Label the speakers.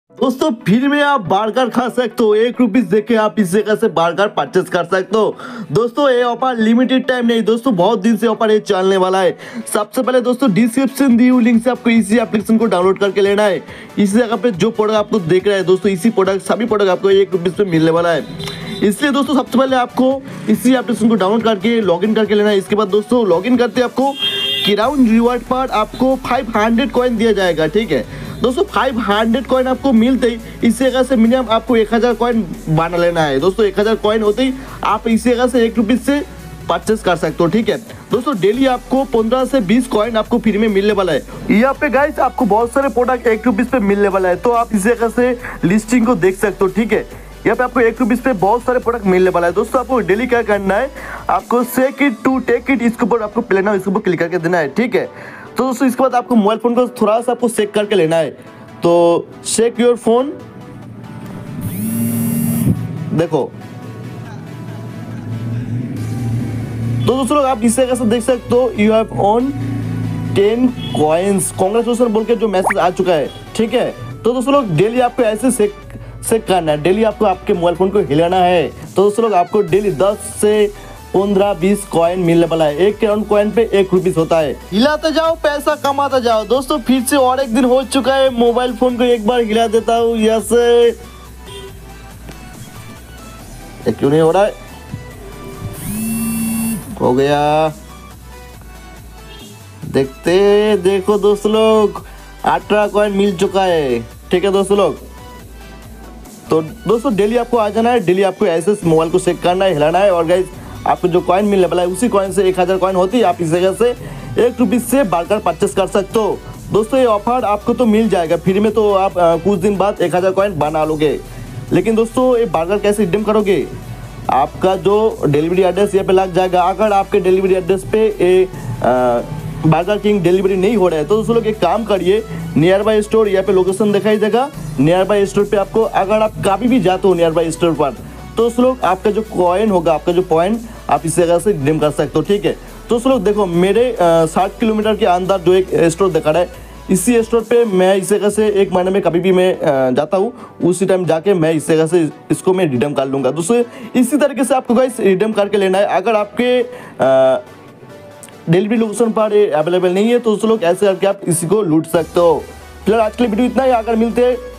Speaker 1: दोस्तों फ्री में आप बर्गर खा सकते हो। 1 रुपीज देके आप इस जगह से बर्गर परचेस कर सकते हो। दोस्तों ये ऑफर लिमिटेड टाइम नहीं दोस्तों, बहुत दिन से ऑफर ये चलने वाला है। सबसे पहले दोस्तों डिस्क्रिप्शन दी हुई लिंक से आपको इसी एप्लीकेशन को डाउनलोड करके लेना है। इसी जगह पे जो प्रोडक्ट आपको देख रहा है दोस्तों, इसी प्रोडक्ट सभी प्रोडक्ट आपको 1 रुपीज पे मिलने वाला है। इसलिए दोस्तों सबसे पहले आपको इसी एप्लीकेशन को डाउनलोड करके लॉगिन करके लेना है। इसके बाद दोस्तों लॉगिन करते आपको क्राउन रिवॉर्ड पर आपको 500 कॉइन दिया जाएगा। ठीक है दोस्तों, 500 कॉइन आपको मिलते ही इस जगह से मिनिमम आपको 1000 कॉइन बना लेना है। दोस्तों 1000 कॉइन होते ही आप इस जगह से 1 रुपीज से परचेस कर सकते हो। ठीक है दोस्तों, डेली आपको 15 से 20 कॉइन आपको फ्री में मिलने वाला है। यहाँ पे गाइस आपको बहुत सारे प्रोडक्ट 1 रुपीज पे मिलने वाला है, तो आप इस जगह से लिस्टिंग को देख सकते हो। ठीक है, यहाँ पे आपको 1 रुपीज पे बहुत सारे प्रोडक्ट मिलने वाला है। दोस्तों आपको डेली क्या करना है, आपको sec it to take it, इसके ऊपर आपको प्लेना इसके ऊपर क्लिक करके देना है। ठीक है, तो दोस्तों इसके बाद आपको मोबाइल फोन को थोड़ा सा आपको चेक करके लेना है। तो चेक योर फोन, देखो तो दोस्तों लोग आप इस जगह से देख सकते हो you have on 10 coins, congratulation बोल के जो मैसेज आ चुका है। ठीक है, तो दोस्तों लोग डेली आपको ऐसे चेक करना है, डेली आपको आपके मोबाइल फोन को हिलाना है। तो दोस्तों लोग आपको डेली 10 से 15-20 कॉइन मिलने वाला है। 1 क्राउन कॉइन पे 1 रुपीज होता है। हिलाते जाओ पैसा कमाते जाओ। दोस्तों फिर से और एक दिन हो चुका है, मोबाइल फोन को एक बार हिला देता हूँ। ऐसे क्यों नहीं हो रहा है, हो गया। देखो दोस्तों लोग 18 कॉइन मिल चुका है। ठीक है दोस्तों लोग, तो दोस्तों डेली आपको आ जाना है, डेली आपको ऐसे मोबाइल को चेक करना है, हिलाना है, और गाइस आपको जो कॉइन मिलने वाला है उसी कॉइन से 1000 कॉइन होती है। आप इस जगह से 1 रुपीज से बर्गर परचेस कर सकते हो। दोस्तों ये ऑफर आपको तो मिल जाएगा फ्री में, तो आप कुछ दिन बाद 1000 कॉइन बना लोगे। लेकिन दोस्तों ये बर्गर कैसे रिडीम करोगे, आपका जो डिलीवरी एड्रेस यहाँ पे लग जाएगा। अगर आपके डिलीवरी एड्रेस पे ये बर्गर किंग डिलीवरी नहीं हो रहा है तो दोस्तों लोग एक काम करिए, नियर बाई स्टोर यहाँ पे लोकेशन दिखाई देगा, नियर बाई स्टोर पे आपको, अगर आप कभी भी जाते हो नियर बाई स्टोर पर, तो उस लोग आपका जो कॉइन होगा, आपका जो पॉइंट आप इस जगह से रिडीम कर सकते हो। ठीक है, तो उस लोग देखो मेरे 60 किलोमीटर के अंदर जो एक स्टोर दिखा रहा है, इसी स्टोर पे मैं इस जगह से 1 महीने में कभी भी मैं जाता हूँ, उसी टाइम जाके मैं इस जगह से इसको मैं रिडीम कर लूँगा। दोस्तों इसी तरीके से आपको गाइस रिडीम करके लेना है। अगर आपके डिलीवरी लोकेशन पर अवेलेबल नहीं है तो उस लोग ऐसे करके आप इसी को लूट सकते हो। फिलहाल आज के लिए वीडियो इतना ही, अगर मिलते हैं